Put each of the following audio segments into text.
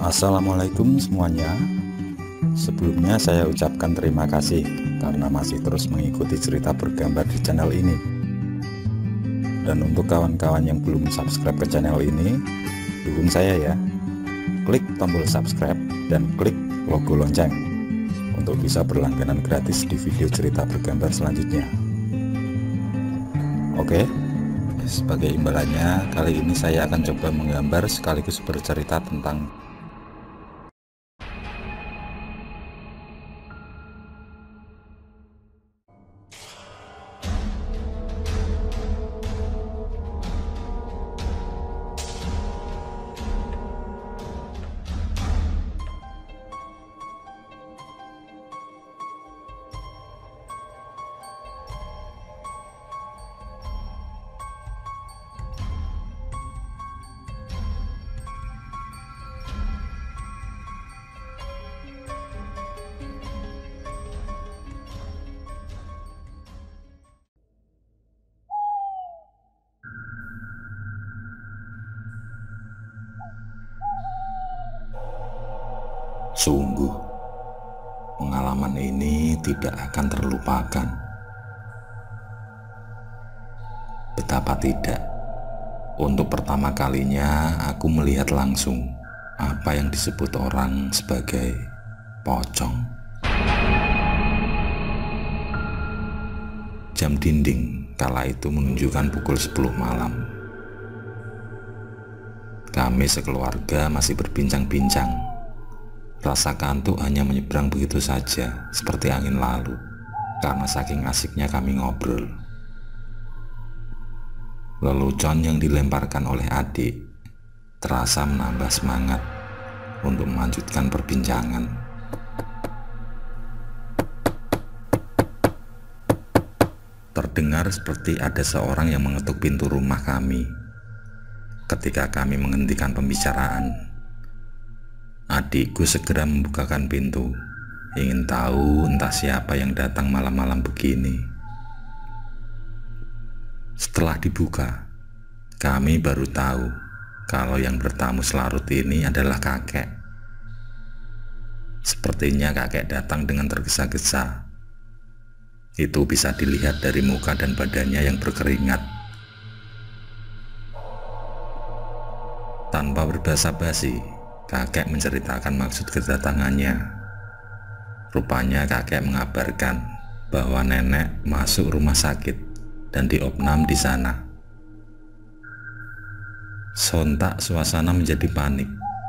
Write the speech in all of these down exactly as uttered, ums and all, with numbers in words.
Assalamualaikum semuanya. Sebelumnya saya ucapkan terima kasih karena masih terus mengikuti cerita bergambar di channel ini. Dan untuk kawan-kawan yang belum subscribe ke channel ini, dukung saya ya. Klik tombol subscribe dan klik logo lonceng untuk bisa berlangganan gratis di video cerita bergambar selanjutnya. Oke, sebagai imbalannya kali ini saya akan coba menggambar sekaligus bercerita tentang sungguh, pengalaman ini tidak akan terlupakan. Betapa tidak, untuk pertama kalinya aku melihat langsung apa yang disebut orang sebagai pocong. Jam dinding kala itu menunjukkan pukul sepuluh malam. Kami sekeluarga masih berbincang-bincang. Rasa kantuk hanya menyeberang begitu saja, seperti angin lalu, karena saking asiknya kami ngobrol. Lelucon yang dilemparkan oleh adik terasa menambah semangat untuk melanjutkan perbincangan. Terdengar seperti ada seorang yang mengetuk pintu rumah kami. Ketika kami menghentikan pembicaraan, adikku segera membukakan pintu, ingin tahu entah siapa yang datang malam-malam begini. Setelah dibuka, kami baru tahu kalau yang bertamu selarut ini adalah kakek. Sepertinya kakek datang dengan tergesa-gesa. Itu bisa dilihat dari muka dan badannya yang berkeringat. Tanpa berbasa-basi, kakek menceritakan maksud kedatangannya. Rupanya kakek mengabarkan bahwa nenek masuk rumah sakit dan diopnam di sana. Sontak suasana menjadi panik.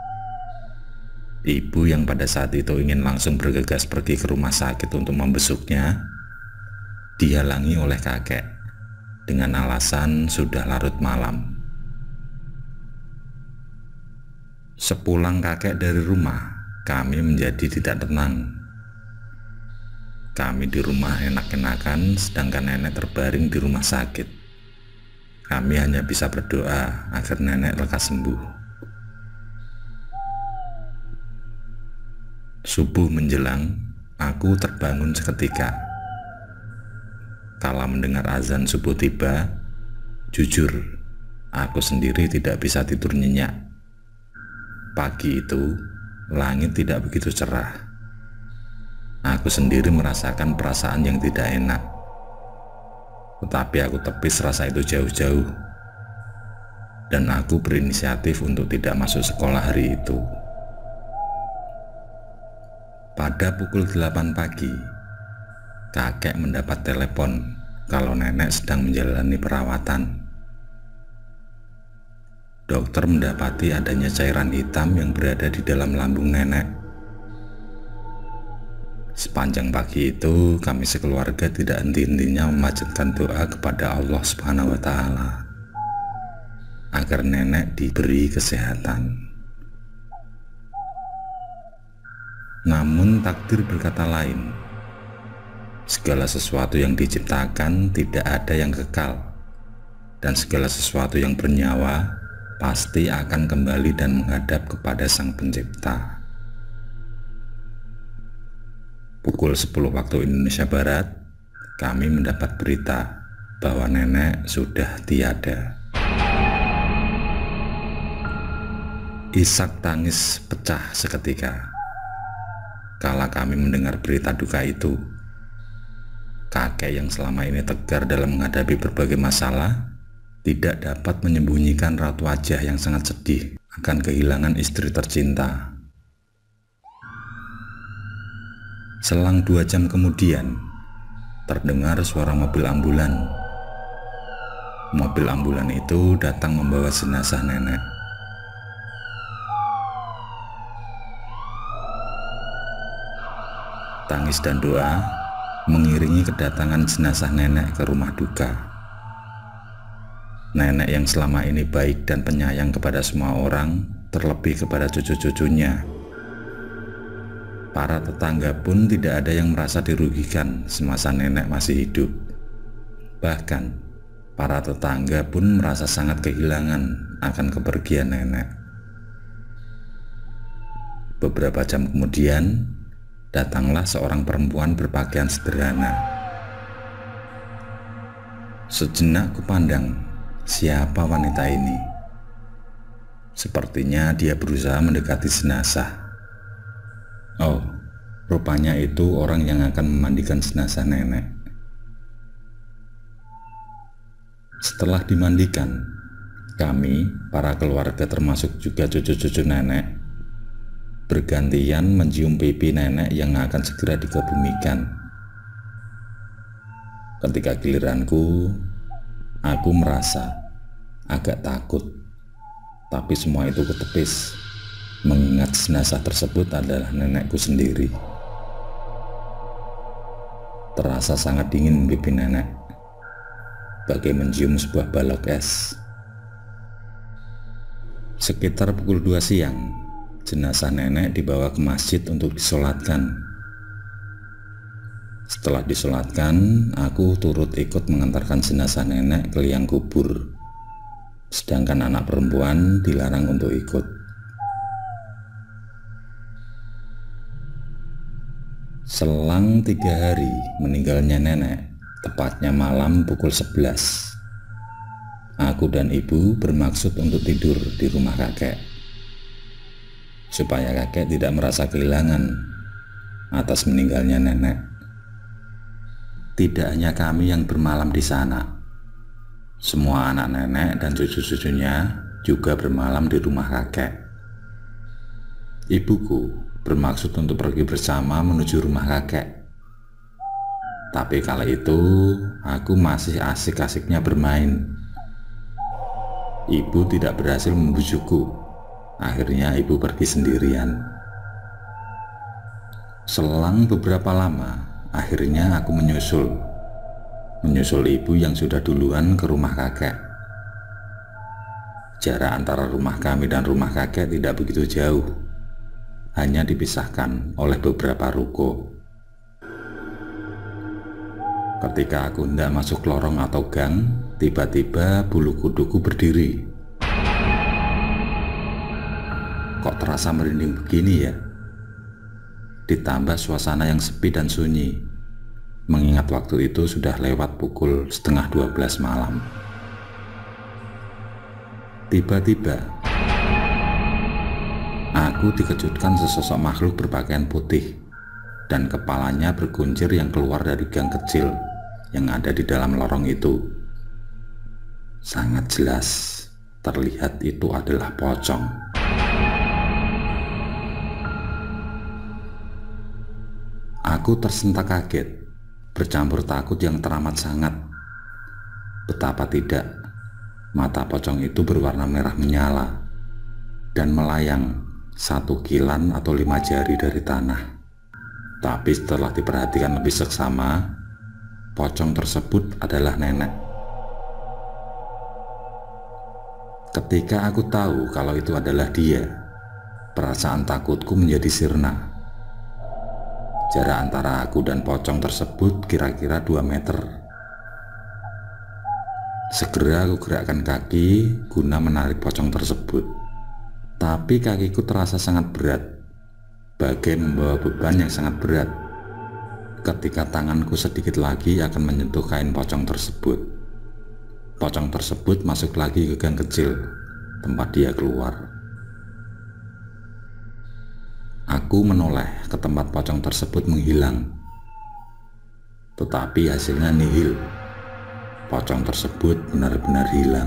Ibu yang pada saat itu ingin langsung bergegas pergi ke rumah sakit untuk membesuknya, dihalangi oleh kakek dengan alasan sudah larut malam. Sepulang kakek dari rumah, kami menjadi tidak tenang. Kami di rumah enak-enakan, sedangkan nenek terbaring di rumah sakit. Kami hanya bisa berdoa agar nenek lekas sembuh. Subuh menjelang, aku terbangun seketika. Kala mendengar azan subuh tiba, jujur, aku sendiri tidak bisa tidur nyenyak. Pagi itu, langit tidak begitu cerah. Aku sendiri merasakan perasaan yang tidak enak. Tetapi aku tepis rasa itu jauh-jauh. Dan aku berinisiatif untuk tidak masuk sekolah hari itu. Pada pukul delapan pagi, kakek mendapat telepon kalau nenek sedang menjalani perawatan. Dokter mendapati adanya cairan hitam yang berada di dalam lambung nenek. Sepanjang pagi itu, kami sekeluarga tidak henti-hentinya memanjatkan doa kepada Allah Subhanahu wa Ta'ala agar nenek diberi kesehatan. Namun takdir berkata lain. Segala sesuatu yang diciptakan tidak ada yang kekal, dan segala sesuatu yang bernyawa pasti akan kembali dan menghadap kepada Sang Pencipta. Pukul sepuluh waktu Indonesia Barat, kami mendapat berita bahwa nenek sudah tiada. Isak tangis pecah seketika kala kami mendengar berita duka itu. Kakek yang selama ini tegar dalam menghadapi berbagai masalah tidak dapat menyembunyikan raut wajah yang sangat sedih akan kehilangan istri tercinta. Selang dua jam kemudian, terdengar suara mobil ambulan. Mobil ambulan itu datang membawa jenazah nenek. Tangis dan doa mengiringi kedatangan jenazah nenek ke rumah duka. Nenek yang selama ini baik dan penyayang kepada semua orang, terlebih kepada cucu-cucunya. Para tetangga pun tidak ada yang merasa dirugikan semasa nenek masih hidup. Bahkan, para tetangga pun merasa sangat kehilangan akan kepergian nenek. Beberapa jam kemudian, datanglah seorang perempuan berpakaian sederhana. Sejenak kupandang siapa wanita ini. Sepertinya dia berusaha mendekati jenazah. Oh, rupanya itu orang yang akan memandikan jenazah nenek. Setelah dimandikan, kami, para keluarga termasuk juga cucu-cucu nenek, bergantian mencium pipi nenek yang akan segera dikebumikan. Ketika giliranku, aku merasa agak takut, tapi semua itu kutepis, mengingat jenazah tersebut adalah nenekku sendiri. Terasa sangat dingin pipi nenek, bagai mencium sebuah balok es. Sekitar pukul dua siang, jenazah nenek dibawa ke masjid untuk disolatkan. Setelah disolatkan, aku turut ikut mengantarkan jenazah nenek ke liang kubur, sedangkan anak perempuan dilarang untuk ikut. Selang tiga hari meninggalnya nenek, tepatnya malam pukul sebelas, aku dan ibu bermaksud untuk tidur di rumah kakek, supaya kakek tidak merasa kehilangan atas meninggalnya nenek. Tidak hanya kami yang bermalam di sana, semua anak nenek dan cucu-cucunya juga bermalam di rumah kakek. Ibuku bermaksud untuk pergi bersama menuju rumah kakek. Tapi kala itu aku masih asik-asiknya bermain. Ibu tidak berhasil membujukku. Akhirnya ibu pergi sendirian. Selang beberapa lama, akhirnya aku menyusul. Menyusul ibu yang sudah duluan ke rumah kakek. Jarak antara rumah kami dan rumah kakek tidak begitu jauh, hanya dipisahkan oleh beberapa ruko. Ketika aku hendak masuk lorong atau gang, tiba-tiba bulu kuduku berdiri. Kok terasa merinding begini ya? Ditambah suasana yang sepi dan sunyi, mengingat waktu itu sudah lewat pukul setengah dua belas malam. Tiba-tiba aku dikejutkan sesosok makhluk berpakaian putih dan kepalanya berguncir yang keluar dari gang kecil yang ada di dalam lorong itu. Sangat jelas terlihat itu adalah pocong. Aku tersentak kaget, bercampur takut yang teramat sangat. Betapa tidak, mata pocong itu berwarna merah menyala dan melayang satu kilan atau lima jari dari tanah. Tapi setelah diperhatikan lebih seksama, pocong tersebut adalah nenek. Ketika aku tahu kalau itu adalah dia, perasaan takutku menjadi sirna. Jarak antara aku dan pocong tersebut kira-kira dua meter. Segera aku gerakkan kaki guna menarik pocong tersebut. Tapi kakiku terasa sangat berat, bagai membawa beban yang sangat berat. Ketika tanganku sedikit lagi akan menyentuh kain pocong tersebut, pocong tersebut masuk lagi ke gang kecil tempat dia keluar. Aku menoleh ke tempat pocong tersebut menghilang, tetapi hasilnya nihil. Pocong tersebut benar-benar hilang.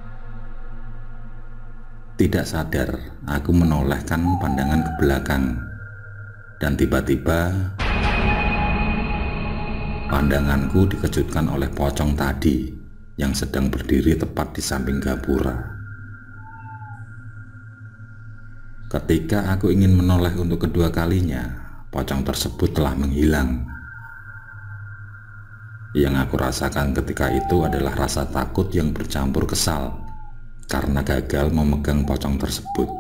Tidak sadar, aku menolehkan pandangan ke belakang, dan tiba-tiba pandanganku dikejutkan oleh pocong tadi yang sedang berdiri tepat di samping gapura. Ketika aku ingin menoleh untuk kedua kalinya, pocong tersebut telah menghilang. Yang aku rasakan ketika itu adalah rasa takut yang bercampur kesal karena gagal memegang pocong tersebut.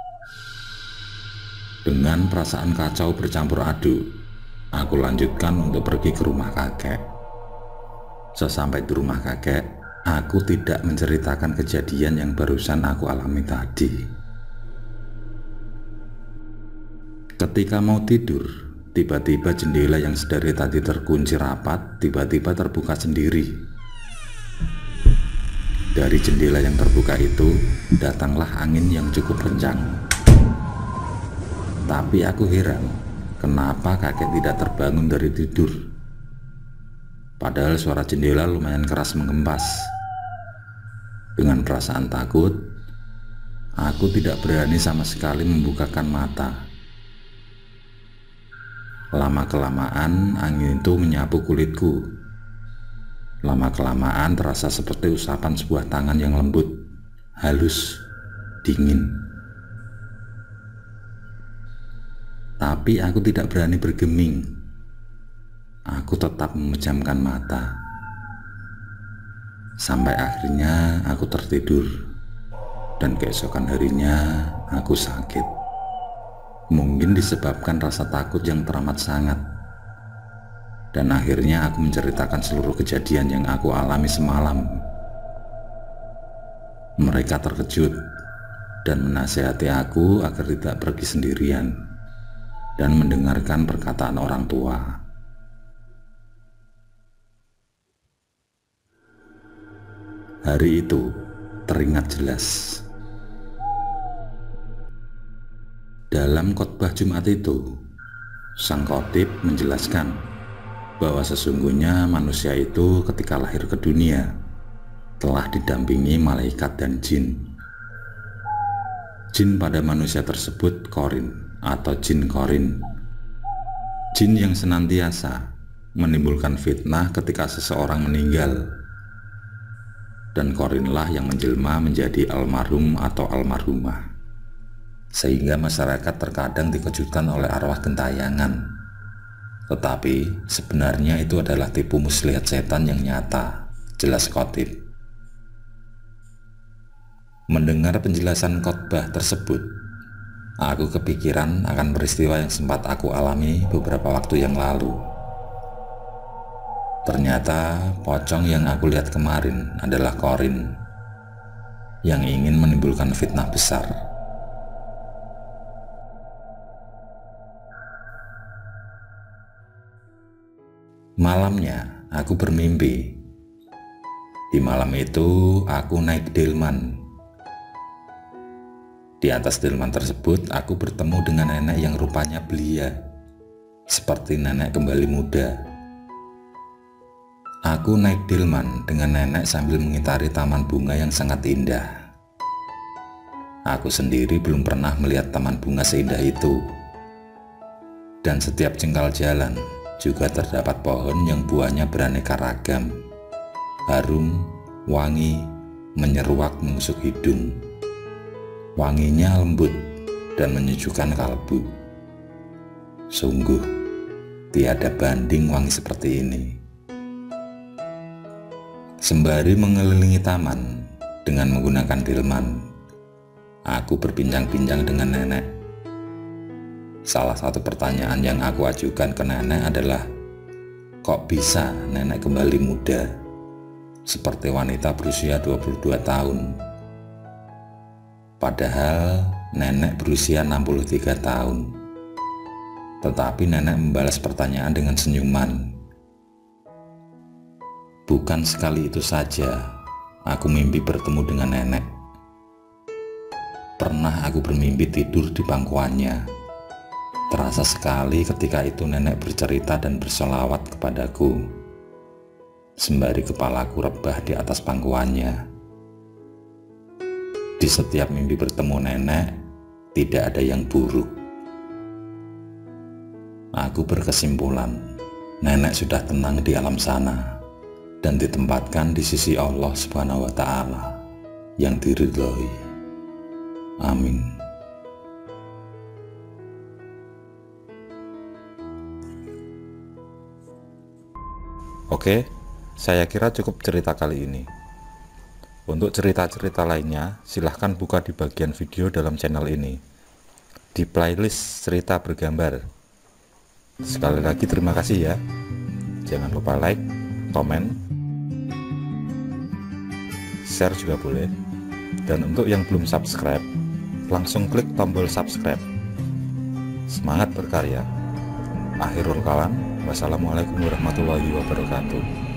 Dengan perasaan kacau bercampur aduk, aku lanjutkan untuk pergi ke rumah kakek. Sesampai di rumah kakek, aku tidak menceritakan kejadian yang barusan aku alami tadi. Ketika mau tidur, tiba-tiba jendela yang sedari tadi terkunci rapat tiba-tiba terbuka sendiri. Dari jendela yang terbuka itu datanglah angin yang cukup kencang. Tapi aku heran, kenapa kakek tidak terbangun dari tidur? Padahal suara jendela lumayan keras mengempas. Dengan perasaan takut, aku tidak berani sama sekali membukakan mata. Lama-kelamaan angin itu menyapu kulitku. Lama-kelamaan terasa seperti usapan sebuah tangan yang lembut, halus, dingin. Tapi aku tidak berani bergeming. Aku tetap memejamkan mata. Sampai akhirnya aku tertidur. Dan keesokan harinya aku sakit. Mungkin disebabkan rasa takut yang teramat sangat. Dan akhirnya aku menceritakan seluruh kejadian yang aku alami semalam. Mereka terkejut dan menasihati aku agar tidak pergi sendirian dan mendengarkan perkataan orang tua. Hari itu teringat jelas. Dalam khotbah Jumat itu, sang khotib menjelaskan bahwa sesungguhnya manusia itu ketika lahir ke dunia telah didampingi malaikat dan jin. Jin pada manusia tersebut korin atau jin korin. Jin yang senantiasa menimbulkan fitnah ketika seseorang meninggal. Dan korinlah yang menjelma menjadi almarhum atau almarhumah. Sehingga masyarakat terkadang dikejutkan oleh arwah gentayangan. Tetapi sebenarnya itu adalah tipu muslihat setan yang nyata, jelas khotib. Mendengar penjelasan khotbah tersebut, aku kepikiran akan peristiwa yang sempat aku alami beberapa waktu yang lalu. Ternyata pocong yang aku lihat kemarin adalah korin yang ingin menimbulkan fitnah besar. Malamnya aku bermimpi. Di malam itu aku naik delman. Di atas delman tersebut aku bertemu dengan nenek yang rupanya belia, seperti nenek kembali muda. Aku naik delman dengan nenek sambil mengitari taman bunga yang sangat indah. Aku sendiri belum pernah melihat taman bunga seindah itu. Dan setiap jengkal jalan juga terdapat pohon yang buahnya beraneka ragam, harum, wangi, menyeruak menusuk hidung. Wanginya lembut dan menyejukkan kalbu. Sungguh, tiada banding wangi seperti ini. Sembari mengelilingi taman dengan menggunakan delman, aku berbincang-bincang dengan nenek. Salah satu pertanyaan yang aku ajukan ke nenek adalah, kok bisa nenek kembali muda, seperti wanita berusia dua puluh dua tahun? Padahal nenek berusia enam puluh tiga tahun. Tetapi nenek membalas pertanyaan dengan senyuman. Bukan sekali itu saja, aku mimpi bertemu dengan nenek. Pernah aku bermimpi tidur di pangkuannya Terasa sekali ketika itu nenek bercerita dan bersolawat kepadaku, sembari kepalaku rebah di atas pangkuannya. Di setiap mimpi bertemu nenek, tidak ada yang buruk. Aku berkesimpulan, nenek sudah tenang di alam sana dan ditempatkan di sisi Allah Subhanahu wa Ta'ala yang diridhoi. Amin. Oke, saya kira cukup cerita kali ini. Untuk cerita-cerita lainnya, silahkan buka di bagian video dalam channel ini, di playlist cerita bergambar. Sekali lagi terima kasih ya. Jangan lupa like, komen, share juga boleh. Dan untuk yang belum subscribe, langsung klik tombol subscribe. Semangat berkarya. Akhirul kalam. Wassalamualaikum warahmatullahi wabarakatuh.